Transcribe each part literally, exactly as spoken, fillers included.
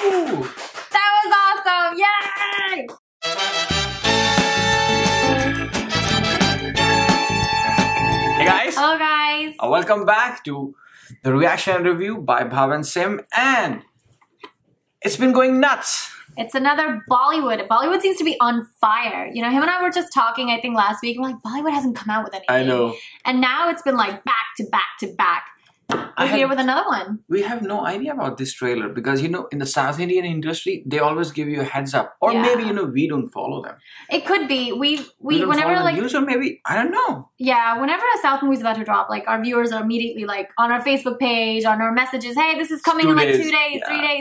Woo! That was awesome! Yay! Hey guys! Hello guys! Uh, welcome back to the reaction review by Bhavan Sim, and it's been going nuts. It's another Bollywood. Bollywood seems to be on fire. You know, him and I were just talking, I think, last week. We're like, Bollywood hasn't come out with anything. I know. And now it's been like back to back to back. We're I here have, with another one. We have no idea about this trailer because, you know, in the South Indian industry, they always give you a heads up. Or Yeah. maybe, you know, we don't follow them. It could be. We, we, We don't whenever follow like, the news, or maybe, I don't know. yeah, whenever a South movie's about to drop, like our viewers are immediately like on our Facebook page, on our messages, hey, this is coming Two in like days. two days, Yeah. three days.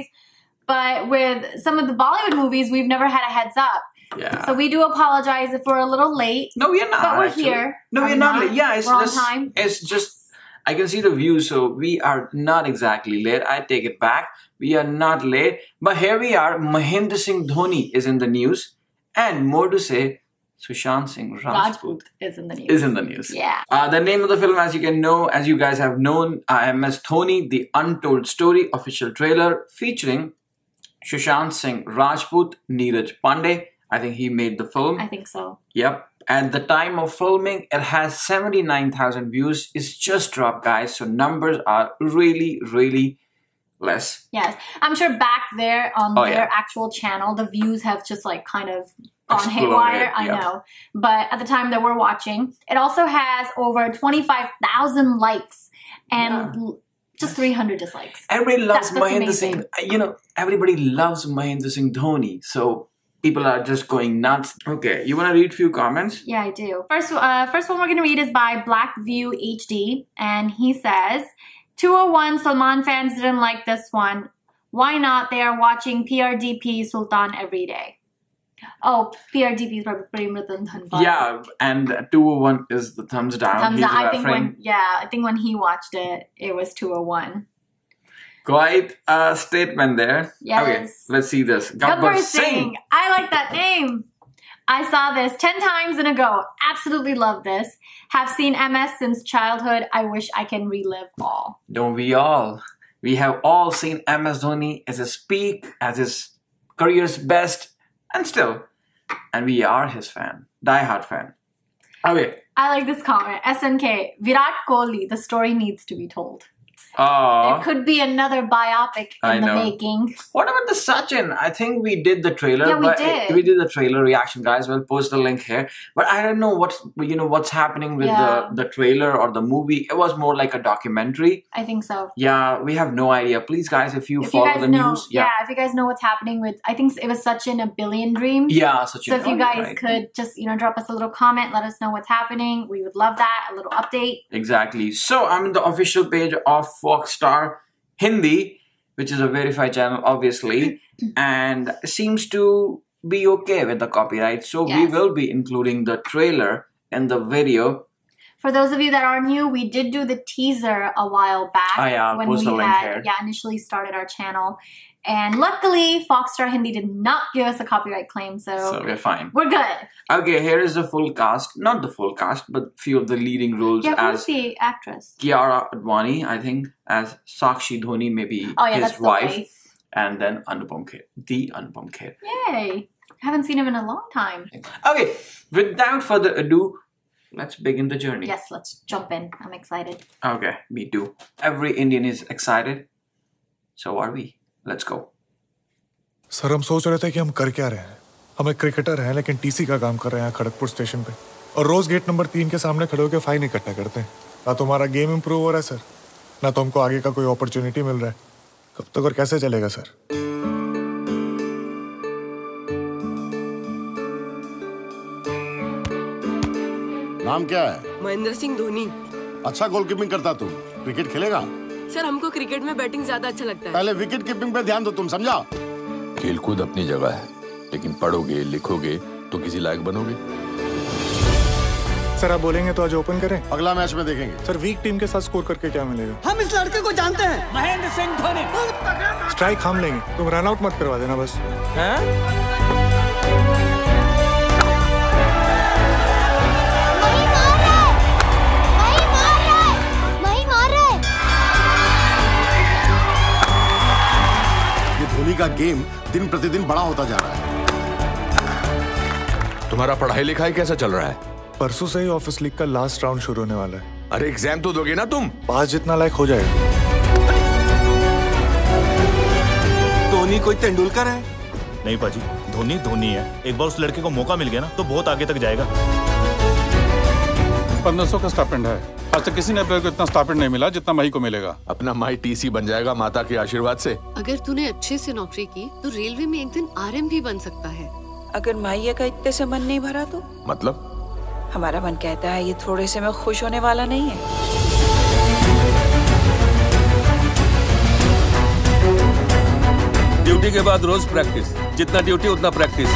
But with some of the Bollywood movies, we've never had a heads up. Yeah. So we do apologize if we're a little late. No, we are not. But we're actually. here. No, Are we're we not. not? late. Yeah, it's We're on just, time? it's just, I can see the views, so we are not exactly late. I take it back. We are not late. But here we are. Mahendra Singh Dhoni is in the news. And more to say, Sushant Singh Rajput Rajput is in the news. is in the news. Yeah. Uh, the name of the film, as you can know, as you guys have known, uh, M S Dhoni, The Untold Story official trailer featuring Sushant Singh Rajput, Neeraj Pandey. I think he made the film. I think so. Yep. At the time of filming, it has seventy-nine thousand views. It's just dropped, guys. So numbers are really, really less. Yes. I'm sure back there on Oh, their yeah. actual channel, the views have just like kind of gone Exploded, haywire. I yeah. know. But at the time that we're watching, it also has over twenty-five thousand likes and Yeah. l- just three hundred dislikes. Everybody loves That- that's Mahendra amazing. Singh. You know, everybody loves Mahendra Singh Dhoni. So people are just going nuts. Okay, you want to read a few comments? Yeah, I do. First, uh, first one we're going to read is by Blackview H D, and he says, two oh one Salman fans didn't like this one. Why not? They are watching P R D P Sultan every day. Oh, P R D P is probably Premratan Dhanbad. Yeah, and two oh one is the thumbs down. Thumbs He's up. I think referring. when, yeah, I think when he watched it, it was two oh one. Quite a statement there. Yes. Okay, let's see this. Gabbar Gabbar Singh. Singh. I like that name. I saw this ten times in a go. Absolutely love this. Have seen M S since childhood. I wish I can relive all. Don't we all? We have all seen M S Dhoni as his peak, as his career's best, and still. And we are his fan. Die-hard fan. Okay. I like this comment. S N K. Virat Kohli. The story needs to be told. Uh, There could be another biopic in I the know. making. What about the Sachin? I think we did the trailer. Yeah, we but did. We did the trailer reaction, guys. We'll post the link here. But I don't know what's you know what's happening with Yeah. the the trailer or the movie. It was more like a documentary. I think so. Yeah, we have no idea. Please, guys, if you If you follow guys the know, news, yeah. yeah, if you guys know what's happening with, I think it was Sachin a billion dreams. yeah, Sachin. So if you oh, guys right. could just, you know, drop us a little comment, let us know what's happening. We would love that. A little update. Exactly. So I'm in the official page of Foxstar Hindi, which is a verified channel, obviously, and seems to be okay with the copyright. So we Yes. will be including the trailer in the video. For those of you that are new, we did do the teaser a while back Oh, yeah, I'll when post we the link had here. yeah initially started our channel, and luckily Foxstar Hindi did not give us a copyright claim, so, So we're fine. we're good. Okay, here is the full cast. Not the full cast, but few of the leading roles Yeah, who's as the actress? Kiara Advani, I think, as Sakshi Dhoni, maybe Oh yeah, his that's the wife, wife. and then Anupam Kher, the Anupam Kher. Yay! Haven't seen him in a long time. Okay, without further ado, let's begin the journey. Yes, let's jump in. I'm excited. Okay, me too. Every Indian is excited. So are we. Let's go. Sir हम सोच रहे थे कि हम कर क्या रहे हैं हम एक क्रिकेटर हैं लेकिन टीसी का काम कर रहे हैं खड़गपुर स्टेशन पे और रोज गेट नंबर तीन के सामने खड़े होकर फाइन इकट्ठा करते हैं ना तो हमारा गेम इंप्रूव हो रहा है सर ना तो हमको आगे का कोई अपॉर्चुनिटी मिल रहा है कब तक और कैसे चलेगा सर नाम क्या है? महेंद्र सिंह धोनी। अच्छा गोलकीपिंग करता तू क्रिकेट खेलेगा? सर हमको क्रिकेट में बैटिंग ज्यादा अच्छा लगता है। पहले विकेट कीपिंग पे ध्यान दो तुम समझा? खेलकूद अपनी जगह है लेकिन पढ़ोगे लिखोगे तो किसी लायक बनोगे। सर आप बोलेंगे तो आज ओपन करें अगला मैच में देखेंगे। सर वीक टीम के साथ स्कोर करके क्या मिलेगा हम इस लड़के को जानते हैं महेंद्र सिंह धोनी। स्ट्राइक हम लेंगे तुम रन आउट मत करवा देना बस धोनी का गेम दिन प्रतिदिन बड़ा होता जा रहा है। तुम्हारा पढ़ाई लिखाई कैसा चल रहा है? परसों से ही ऑफिस लीग का लास्ट राउंड शुरू होने वाला है। अरे एग्जाम तो दोगे ना तुम? पास जितना लायक हो जाएगा। धोनी कोई तेंदुलकर है? नहीं पाजी, धोनी धोनी है। एक बार उस लड़के को मौका मिल गया ना तो बहुत आगे तक जाएगा। पंद्रह सौ का स्टाइपेंड है। आज तक किसी ने प्लेयर को इतना स्टाइपेंड नहीं मिला जितना माही को मिलेगा। अपना माही टीसी बन जाएगा माता के आशीर्वाद से। अगर तूने अच्छे से नौकरी की तो रेलवे में एक दिन आरएम भी बन सकता है। अगर माहिया का इतने से मन नहीं भरा तो? मतलब? हमारा मन कहता है ये थोड़े से में खुश होने वाला नहीं है। ड्यूटी के बाद रोज प्रैक्टिस, जितना ड्यूटी उतना प्रैक्टिस।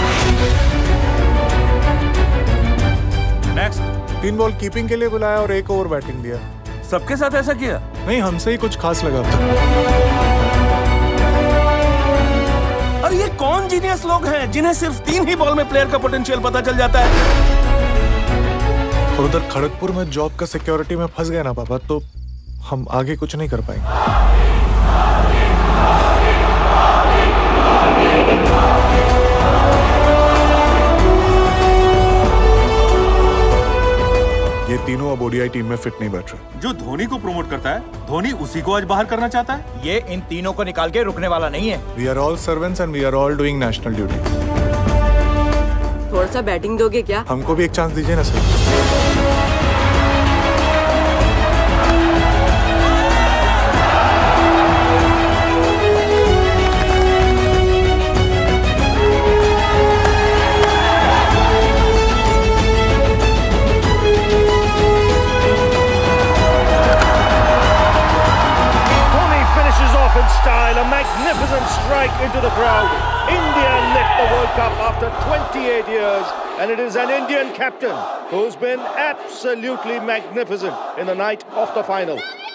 नेक्स्ट। तीन बॉल कीपिंग के लिए बुलाया और एक ओवर बैटिंग दिया। सबके साथ ऐसा किया? नहीं, हमसे ही कुछ खास लगा था। और ये कौन जीनियस लोग हैं जिन्हें सिर्फ तीन ही बॉल में प्लेयर का पोटेंशियल पता चल जाता है? और उधर खड़गपुर में जॉब का सिक्योरिटी में फंस गया ना पापा, तो हम आगे कुछ नहीं कर पाएंगे। ये तीनों अब ओडीआई टीम में फिट नहीं बैठ रहे। जो धोनी को प्रमोट करता है, धोनी उसी को आज बाहर करना चाहता है। ये इन तीनों को निकाल के रुकने वाला नहीं है। We are all servants and we are all doing national duty. थोड़ा सा बैटिंग दोगे क्या? हमको भी एक चांस दीजिए ना sir. Style, a magnificent strike into the crowd. India lift the World Cup after twenty-eight years, and it is an Indian captain who's been absolutely magnificent in the night of the final.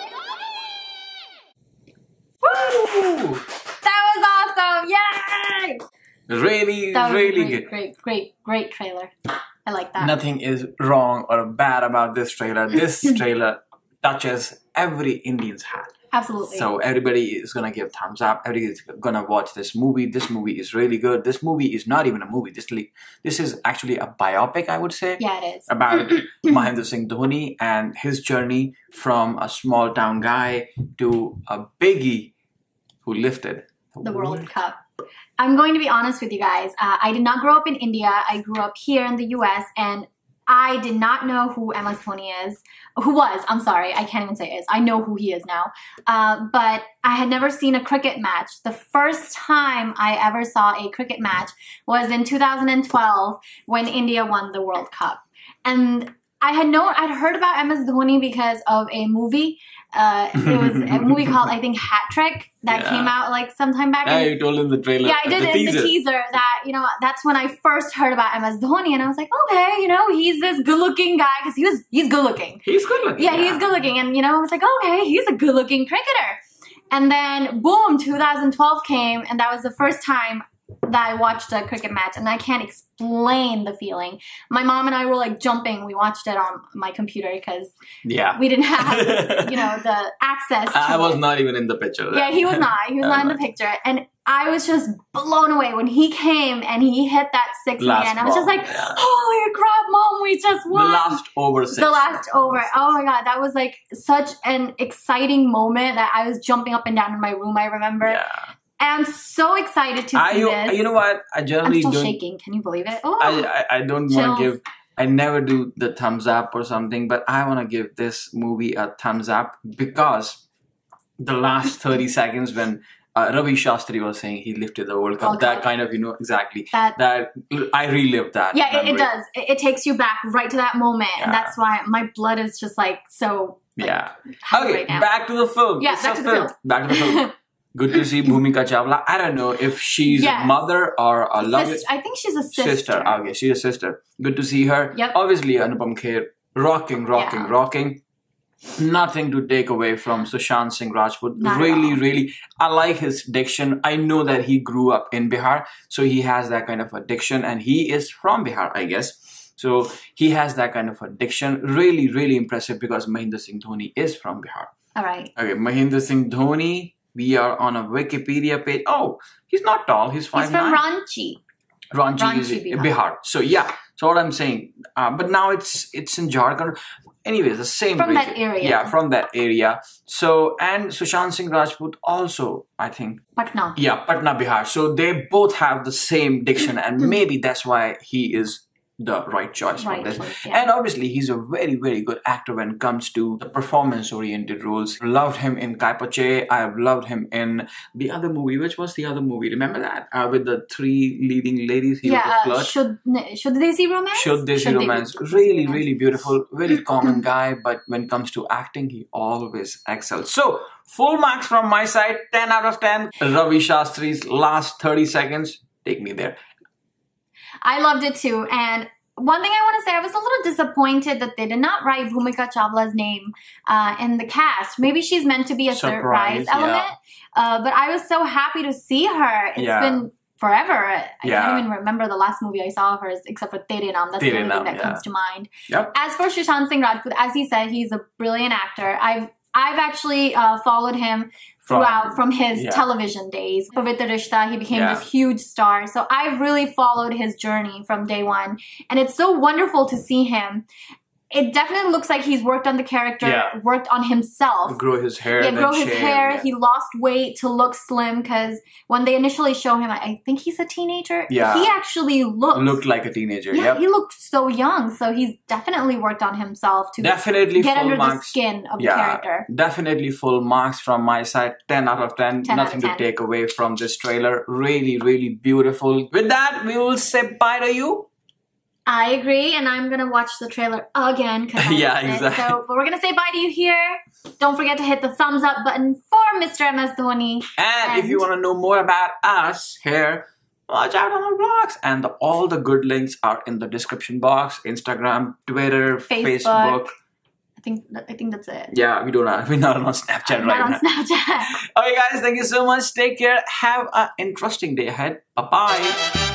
Woo! That was awesome! Yay! Really, that was really great, good. Great, great, great trailer. I like that. Nothing is wrong or bad about this trailer. This trailer touches every Indian's heart. Absolutely. So everybody is gonna give thumbs up. Everybody is gonna watch this movie. This movie is really good. This movie is not even a movie. This this is actually a biopic, I would say. Yeah, it is. About Mahendra Singh Dhoni and his journey from a small town guy to a biggie who lifted the World Cup. I'm going to be honest with you guys. Uh, I did not grow up in India. I grew up here in the U S and I did not know who M S Dhoni is. Who was, I'm sorry, I can't even say is. I know who he is now. Uh, but I had never seen a cricket match. The first time I ever saw a cricket match was in two thousand twelve when India won the World Cup. And I had known, I'd heard about M S Dhoni because of a movie. Uh, it was a movie called, I think, Hat Trick that yeah. came out like sometime back. Yeah, in, you told in the trailer. Yeah, I did the in teaser. the teaser that, you know, that's when I first heard about M S Dhoni and I was like, okay, you know, he's this good looking guy because he was, he's good looking. He's good looking. Yeah, yeah, he's good looking. And, you know, I was like, okay, he's a good looking cricketer. And then boom, two thousand twelve came and that was the first time that I watched a cricket match and I can't explain the feeling. My mom and I were like jumping. We watched it on my computer because yeah. we didn't have, you know, the access to I was it. not even in the picture. Yeah, he was not. He was not in the picture. And I was just blown away when he came and he hit that six Last again. I was just ball, like, yeah. holy crap, Mom, we just won. The last over six. The last over. Oh my God, that was like such an exciting moment that I was jumping up and down in my room, I remember. Yeah. I'm so excited to I, see you, this. you know what? I generally I'm still don't. shaking. Can you believe it? Oh, I, I, I don't want chills. to give. I never do the thumbs up or something, but I want to give this movie a thumbs up because the last thirty seconds when uh, Ravi Shastri was saying he lifted the World Cup, World that Cup. kind of, you know, exactly. That- That, I relived that. yeah, it, it memory. does. It, it takes you back right to that moment. And Yeah. that's why my blood is just like so like, Yeah. high Okay, right now. back to the film. Yeah, It's back a to the film. Back to the film. Good to see Bhumika Chawla. I don't know if she's Yes. a mother or a love Sis- I think she's a sister. sister. Okay, she's a sister. Good to see her. Yep. Obviously, Anupam Kher, rocking, rocking, Yeah. rocking. Nothing to take away from Sushant Singh Rajput. Not at really, all. really, I like his diction. I know that he grew up in Bihar, so he has that kind of a diction, and he is from Bihar, I guess. So he has that kind of a diction. Really, really impressive because Mahendra Singh Dhoni is from Bihar. All right. Okay, Mahendra Singh Dhoni We are on a Wikipedia page. Oh, he's not tall. He's five He's from nine. Ranchi. Ranchi, Ranchi, is Bihar. Bihar. So yeah. So what I'm saying, uh, but now it's it's in Jharkhand. Anyways, the same From region. that area. Yeah, from that area. So and Sushant Singh Rajput also, I think. Patna. Yeah, Patna, Bihar. So they both have the same diction, and maybe that's why he is the right choice Right for this. choice, yeah. And obviously, he's a very, very good actor when it comes to the performance-oriented roles. Loved him in Kai Pache. I've loved him in the other movie. Which was the other movie? Remember that? Uh, with the three leading ladies. He Yeah, was a uh, flirt. should should they see romance? Should They See Should Romance? They See Really, Romance? really beautiful. Very common guy, but when it comes to acting, he always excels. So, full marks from my side, ten out of ten. Ravi Shastri's last thirty seconds, take me there. I loved it too. And one thing I want to say, I was a little disappointed that they did not write Bhumika Chawla's name uh, in the cast. Maybe she's meant to be a surprise, Surprise, element. yeah. Uh, but I was so happy to see her. It's Yeah. been forever. I Yeah. can't even remember the last movie I saw of hers except for Tere Naam. That's the Tere only Naam, thing that yeah. comes to mind. Yep. As for Sushant Singh Rajput, as he said, he's a brilliant actor. I've I've actually uh, followed him From- throughout from his yeah. television days. Pavitra Rishta, he became Yeah. this huge star. So I've really followed his journey from day one. And it's so wonderful to see him. It definitely looks like he's worked on the character, Yeah. worked on himself. Grow his hair. Yeah, then grow his shave, hair. yeah. He lost weight to look slim because when they initially show him, I, I think he's a teenager. Yeah. He actually looks. Looked like a teenager. yeah, Yep. he looked so young. So he's definitely worked on himself to Definitely get full under marks. the skin of Yeah, the character. definitely full marks from my side. ten out of ten. ten out of Nothing ten. to take away from this trailer. Really, really beautiful. With that, we will say bye to you. I agree, and I'm gonna watch the trailer again because Yeah, loved it. exactly. So, but we're gonna say bye to you here. Don't forget to hit the thumbs up button for Mister M S Dhoni. And, if you want to know more about us here, watch out on our blogs. And the, all the good links are in the description box. Instagram, Twitter, Facebook. Facebook. I think I think that's it. Yeah, we don't have, we're not on Snapchat I'm right not on now. Snapchat. Okay, guys, thank you so much. Take care. Have an interesting day ahead. Bye-bye.